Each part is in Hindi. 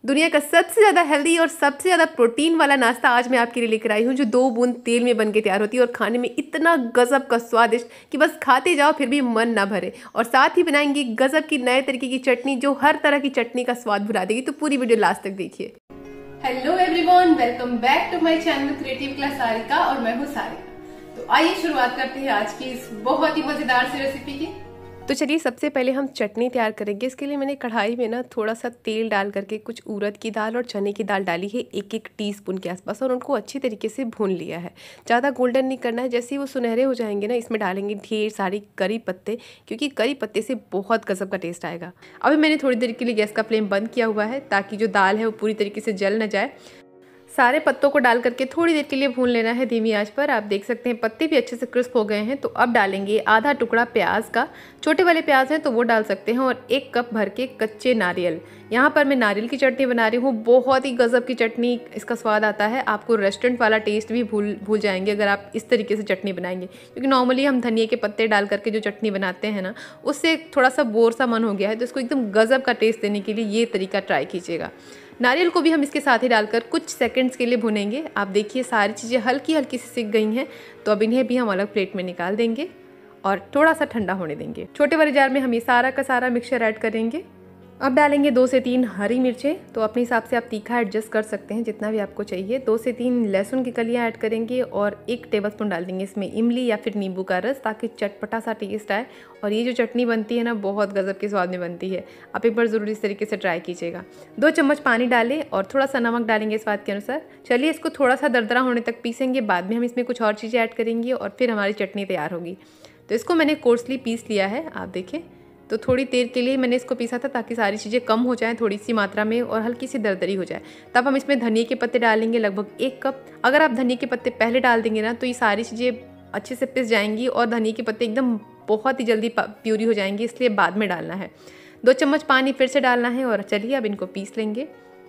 दुनिया का सबसे ज़्यादा हेल्दी और सबसे ज़्यादा प्रोटीन वाला नाश्ता आज मैं आपके लिए लेकर आई हूँ, जो 2 बूंद तेल में बन के तैयार होती है और खाने में इतना गजब का स्वादिष्ट कि बस खाते जाओ फिर भी मन ना भरे। और साथ ही बनाएंगे गजब की नए तरीके की चटनी जो हर तरह की चटनी का स्वाद भुला देगी। तो पूरी वीडियो लास्ट तक देखिए। Hello everyone, welcome back to my channel creative class Sarika और मैं हूँ सारिका। तो आइए शुरुआत करते हैं आज की इस बहुत ही मजेदार सी रेसिपी की। तो चलिए सबसे पहले हम चटनी तैयार करेंगे। इसके लिए मैंने कढ़ाई में ना थोड़ा सा तेल डाल करके कुछ उड़द की दाल और चने की दाल डाली है 1-1 टीस्पून के आसपास, और उनको अच्छी तरीके से भून लिया है। ज़्यादा गोल्डन नहीं करना है। जैसे ही वो सुनहरे हो जाएंगे ना, इसमें डालेंगे ढेर सारी करी पत्ते, क्योंकि करी पत्ते से बहुत गजब का टेस्ट आएगा। अभी मैंने थोड़ी देर के लिए गैस का फ्लेम बंद किया हुआ है ताकि जो दाल है वो पूरी तरीके से जल न जाए। सारे पत्तों को डाल करके थोड़ी देर के लिए भून लेना है धीमी आंच पर। आप देख सकते हैं पत्ते भी अच्छे से क्रिस्प हो गए हैं। तो अब डालेंगे आधा टुकड़ा प्याज का, छोटे वाले प्याज हैं तो वो डाल सकते हैं, और 1 कप भर के कच्चे नारियल। यहाँ पर मैं नारियल की चटनी बना रही हूँ। बहुत ही गजब की चटनी इसका स्वाद आता है। आपको रेस्टोरेंट वाला टेस्ट भी भूल जाएंगे अगर आप इस तरीके से चटनी बनाएंगे, क्योंकि नॉर्मली हम धनिया के पत्ते डाल करके जो चटनी बनाते हैं ना, उससे थोड़ा सा बोर सा मन हो गया है। तो इसको एकदम गजब का टेस्ट देने के लिए ये तरीका ट्राई कीजिएगा। नारियल को भी हम इसके साथ ही डालकर कुछ सेकंड्स के लिए भुनेंगे। आप देखिए सारी चीज़ें हल्की हल्की से सिक गई हैं। तो अब इन्हें भी हम अलग प्लेट में निकाल देंगे और थोड़ा सा ठंडा होने देंगे। छोटे वाले जार में हम ये सारा का सारा मिक्सचर ऐड करेंगे। अब डालेंगे 2 से 3 हरी मिर्चें। तो अपने हिसाब से आप तीखा एडजस्ट कर सकते हैं जितना भी आपको चाहिए। 2 से 3 लहसुन की कलियां ऐड करेंगे और 1 टेबलस्पून डाल देंगे इसमें इमली या फिर नींबू का रस, ताकि चटपटा सा टेस्ट आए। और ये जो चटनी बनती है ना, बहुत गजब के स्वाद में बनती है। आप एक बार ज़रूर इस तरीके से ट्राई कीजिएगा। 2 चम्मच पानी डालें और थोड़ा सा नमक डालेंगे स्वाद के अनुसार। चलिए इसको थोड़ा सा दरदरा होने तक पीसेंगे। बाद में हम इसमें कुछ और चीज़ें ऐड करेंगे और फिर हमारी चटनी तैयार होगी। तो इसको मैंने कोर्सली पीस लिया है। आप देखें, तो थोड़ी देर के लिए मैंने इसको पीसा था ताकि सारी चीज़ें कम हो जाएं थोड़ी सी मात्रा में और हल्की सी दरदरी हो जाए। तब हम इसमें धनिया के पत्ते डालेंगे लगभग 1 कप। अगर आप धनिया के पत्ते पहले डाल देंगे ना, तो ये सारी चीज़ें अच्छे से पिस जाएंगी और धनिया के पत्ते एकदम बहुत ही जल्दी प्यूरी हो जाएंगी, इसलिए बाद में डालना है। 2 चम्मच पानी फिर से डालना है और चलिए अब इनको पीस लेंगे।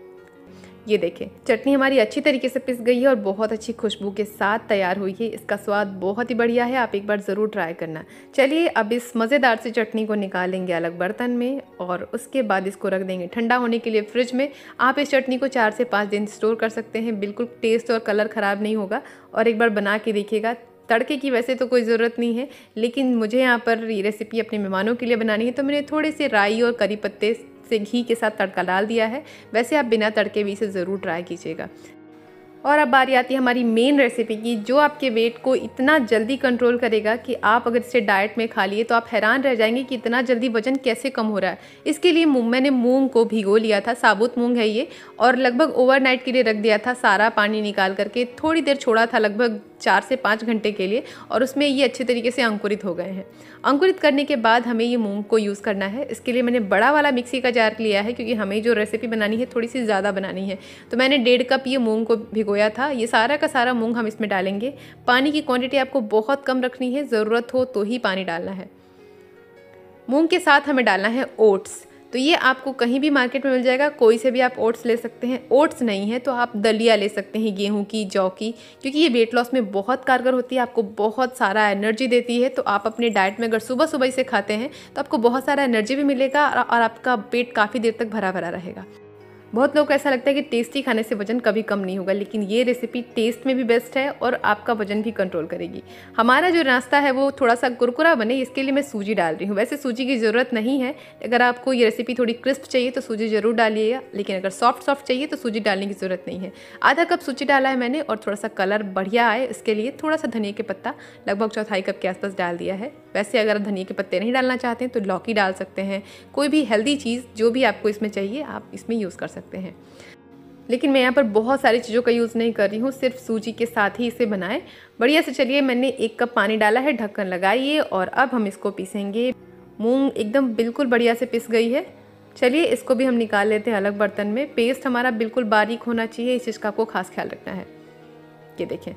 ये देखें, चटनी हमारी अच्छी तरीके से पिस गई है और बहुत अच्छी खुशबू के साथ तैयार हुई है। इसका स्वाद बहुत ही बढ़िया है, आप एक बार ज़रूर ट्राई करना। चलिए अब इस मज़ेदार सी चटनी को निकालेंगे अलग बर्तन में और उसके बाद इसको रख देंगे ठंडा होने के लिए फ्रिज में। आप इस चटनी को 4 से 5 दिन स्टोर कर सकते हैं। बिल्कुल टेस्ट और कलर ख़राब नहीं होगा। और एक बार बना के देखिएगा। तड़के की वैसे तो कोई ज़रूरत नहीं है, लेकिन मुझे यहाँ पर ये रेसिपी अपने मेहमानों के लिए बनानी है, तो मैंने थोड़े से राई और करी पत्ते से घी के साथ तड़का डाल दिया है। वैसे आप बिना तड़के भी इसे ज़रूर ट्राई कीजिएगा। और अब बारी आती है हमारी मेन रेसिपी की, जो आपके वेट को इतना जल्दी कंट्रोल करेगा कि आप अगर इसे डाइट में खा लिए तो आप हैरान रह जाएंगे कि इतना जल्दी वजन कैसे कम हो रहा है। इसके लिए मैंने मूंग को भिगो लिया था, साबुत मूंग है ये, और लगभग ओवरनाइट के लिए रख दिया था। सारा पानी निकाल करके थोड़ी देर छोड़ा था, लगभग 4 से 5 घंटे के लिए, और उसमें ये अच्छे तरीके से अंकुरित हो गए हैं। अंकुरित करने के बाद हमें ये मूंग को यूज़ करना है। इसके लिए मैंने बड़ा वाला मिक्सी का जार लिया है, क्योंकि हमें जो रेसिपी बनानी है थोड़ी सी ज़्यादा बनानी है। तो मैंने 1.5 कप ये मूंग को भिगोया था। ये सारा का सारा मूंग हम इसमें डालेंगे। पानी की क्वांटिटी आपको बहुत कम रखनी है, ज़रूरत हो तो ही पानी डालना है। मूंग के साथ हमें डालना है ओट्स। तो ये आपको कहीं भी मार्केट में मिल जाएगा, कोई से भी आप ओट्स ले सकते हैं। ओट्स नहीं है तो आप दलिया ले सकते हैं, गेहूं की, जौ की, क्योंकि ये वेट लॉस में बहुत कारगर होती है। आपको बहुत सारा एनर्जी देती है। तो आप अपने डाइट में अगर सुबह सुबह इसे खाते हैं तो आपको बहुत सारा एनर्जी भी मिलेगा और आपका पेट काफ़ी देर तक भरा भरा रहेगा। बहुत लोगों को ऐसा लगता है कि टेस्टी खाने से वजन कभी कम नहीं होगा, लेकिन ये रेसिपी टेस्ट में भी बेस्ट है और आपका वजन भी कंट्रोल करेगी। हमारा जो नाश्ता है वो थोड़ा सा कुरकुरा बने, इसके लिए मैं सूजी डाल रही हूँ। वैसे सूजी की ज़रूरत नहीं है। अगर आपको ये रेसिपी थोड़ी क्रिस्प चाहिए तो सूजी ज़रूर डालिएगा, लेकिन अगर सॉफ्ट चाहिए तो सूजी डालने की ज़रूरत नहीं है। आधा कप सूजी डाला है मैंने, और थोड़ा सा कलर बढ़िया आए इसके लिए थोड़ा सा धनिया के पत्ता लगभग 1/4 कप के आसपास डाल दिया है। वैसे अगर धनिया के पत्ते नहीं डालना चाहते हैं तो लौकी डाल सकते हैं। कोई भी हेल्दी चीज़ जो भी आपको इसमें चाहिए आप इसमें यूज़ कर सकते हैं। लेकिन मैं यहाँ पर बहुत सारी चीज़ों का यूज़ नहीं कर रही हूँ, सिर्फ सूजी के साथ ही इसे बनाएं बढ़िया से। चलिए मैंने 1 कप पानी डाला है, ढक्कन लगाइए और अब हम इसको पीसेंगे। मूंग एकदम बिल्कुल बढ़िया से पिस गई है। चलिए इसको भी हम निकाल लेते हैं अलग बर्तन में। पेस्ट हमारा बिल्कुल बारीक होना चाहिए, इस चीज़ का आपको खास ख्याल रखना है। ये देखें,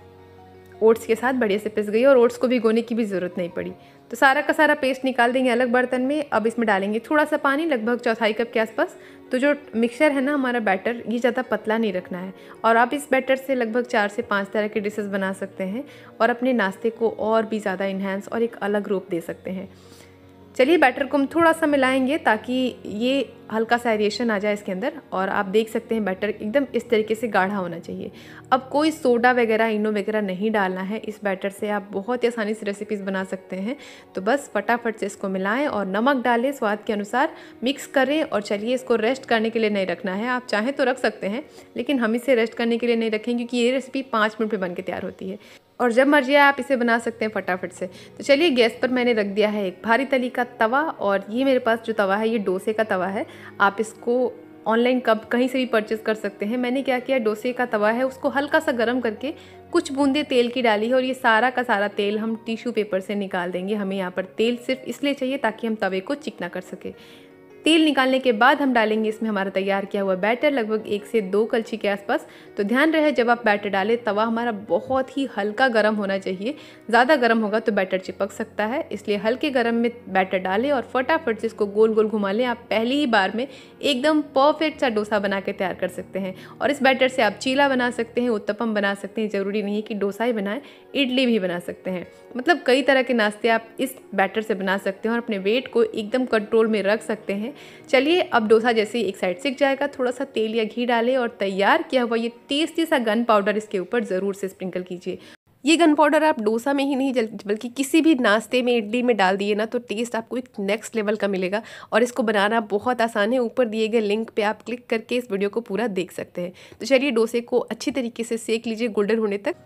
ओट्स के साथ बढ़िया से पिस गई और ओट्स को भिगोने की भी ज़रूरत नहीं पड़ी। तो सारा का सारा पेस्ट निकाल देंगे अलग बर्तन में। अब इसमें डालेंगे थोड़ा सा पानी, लगभग 1/4 कप के आसपास। तो जो मिक्सचर है ना हमारा बैटर, ये ज़्यादा पतला नहीं रखना है। और आप इस बैटर से लगभग 4 से 5 तरह के डिशेस बना सकते हैं और अपने नाश्ते को और भी ज़्यादा इन्हेंस और एक अलग रूप दे सकते हैं। चलिए बैटर को हम थोड़ा सा मिलाएंगे ताकि ये हल्का सा एरिएशन आ जाए इसके अंदर। और आप देख सकते हैं बैटर एकदम इस तरीके से गाढ़ा होना चाहिए। अब कोई सोडा वगैरह, इनो वगैरह नहीं डालना है। इस बैटर से आप बहुत ही आसानी से रेसिपीज़ बना सकते हैं। तो बस फटाफट से इसको मिलाएं और नमक डालें स्वाद के अनुसार, मिक्स करें। और चलिए इसको रेस्ट करने के लिए नहीं रखना है, आप चाहें तो रख सकते हैं, लेकिन हम इसे रेस्ट करने के लिए नहीं रखें क्योंकि ये रेसिपी 5 मिनट में बन के तैयार होती है। और जब मर्जी आप इसे बना सकते हैं फटाफट से। तो चलिए गैस पर मैंने रख दिया है एक भारी तली का तवा। और ये मेरे पास जो तवा है ये डोसे का तवा है। आप इसको ऑनलाइन कब कहीं से भी परचेज़ कर सकते हैं। मैंने क्या किया, डोसे का तवा है उसको हल्का सा गर्म करके कुछ बूंदे तेल की डाली है। और ये सारा का सारा तेल हम टिश्यू पेपर से निकाल देंगे। हमें यहाँ पर तेल सिर्फ इसलिए चाहिए ताकि हम तवे को चिकना कर सके। तेल निकालने के बाद हम डालेंगे इसमें हमारा तैयार किया हुआ बैटर, लगभग 1 से 2 कलछी के आसपास। तो ध्यान रहे जब आप बैटर डालें तवा हमारा बहुत ही हल्का गर्म होना चाहिए। ज़्यादा गर्म होगा तो बैटर चिपक सकता है, इसलिए हल्के गर्म में बैटर डालें और फटाफट से इसको गोल गोल घुमा लें। आप पहली ही बार में एकदम परफेक्ट सा डोसा बना के तैयार कर सकते हैं। और इस बैटर से आप चीला बना सकते हैं, उत्तपम बना सकते हैं। ज़रूरी नहीं है कि डोसा ही बनाएं, इडली भी बना सकते हैं। मतलब कई तरह के नाश्ते आप इस बैटर से बना सकते हैं और अपने वेट को एकदम कंट्रोल में रख सकते हैं। चलिए अब डोसा जैसे ही एक साइड सिक जाएगा, थोड़ा सा तेल या घी डालें और तैयार किया हुआ ये टेस्टी सा गन पाउडर इसके ऊपर ज़रूर से स्प्रिंकल कीजिए। ये गन पाउडर आप डोसा में ही नहीं बल्कि किसी भी नाश्ते में, इडली में डाल दिए ना तो टेस्ट आपको एक नेक्स्ट लेवल का मिलेगा। और इसको बनाना बहुत आसान है। ऊपर दिए गए लिंक पे आप क्लिक करके इस वीडियो को पूरा देख सकते हैं। तो चलिए डोसे को अच्छी तरीके से सेक लीजिए गोल्डन होने तक।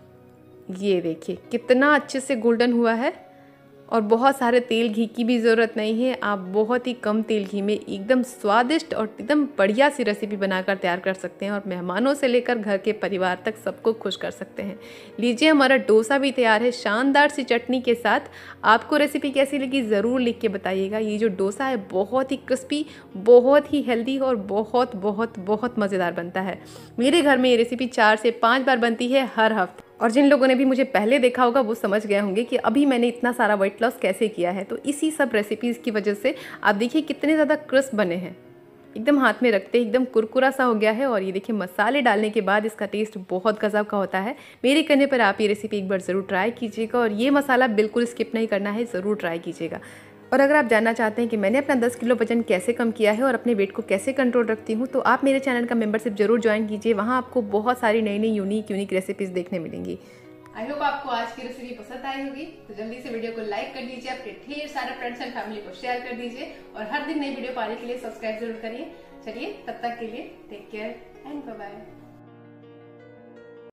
ये देखिए कितना अच्छे से गोल्डन हुआ है। और बहुत सारे तेल घी की भी ज़रूरत नहीं है। आप बहुत ही कम तेल घी में एकदम स्वादिष्ट और एकदम बढ़िया सी रेसिपी बनाकर तैयार कर सकते हैं और मेहमानों से लेकर घर के परिवार तक सबको खुश कर सकते हैं। लीजिए हमारा डोसा भी तैयार है शानदार सी चटनी के साथ। आपको रेसिपी कैसी लगी ज़रूर लिख के बताइएगा। ये जो डोसा है बहुत ही क्रिस्पी, बहुत ही हेल्दी और बहुत बहुत बहुत मज़ेदार बनता है। मेरे घर में ये रेसिपी 4 से 5 बार बनती है हर हफ्ते। और जिन लोगों ने भी मुझे पहले देखा होगा वो समझ गए होंगे कि अभी मैंने इतना सारा वेट लॉस कैसे किया है। तो इसी सब रेसिपीज़ की वजह से आप देखिए कितने ज़्यादा क्रिस्प बने हैं। एकदम हाथ में रखते एकदम कुरकुरा सा हो गया है। और ये देखिए मसाले डालने के बाद इसका टेस्ट बहुत गजब का होता है। मेरे कहने पर आप ये रेसिपी एक बार ज़रूर ट्राई कीजिएगा। और ये मसाला बिल्कुल स्किप नहीं करना है, ज़रूर ट्राई कीजिएगा। और अगर आप जानना चाहते हैं कि मैंने अपना 10 किलो वजन कैसे कम किया है और अपने वेट को कैसे कंट्रोल रखती हूँ, तो आप मेरे चैनल का मेंबरशिप जरूर ज्वाइन कीजिए। वहाँ आपको बहुत सारी नई नई यूनिक रेसिपीज़ देखने मिलेंगी। आई होप आपको आज की रेसिपी पसंद आई होगी। तो जल्दी से वीडियो को लाइक कर दीजिए, अपने ढेर सारे फ्रेंड्स एंड फैमिली को शेयर कर दीजिए और हर दिन नई वीडियो पाने के लिए सब्सक्राइब जरूर करिए। चलिए तब तक के लिए take care and bye bye.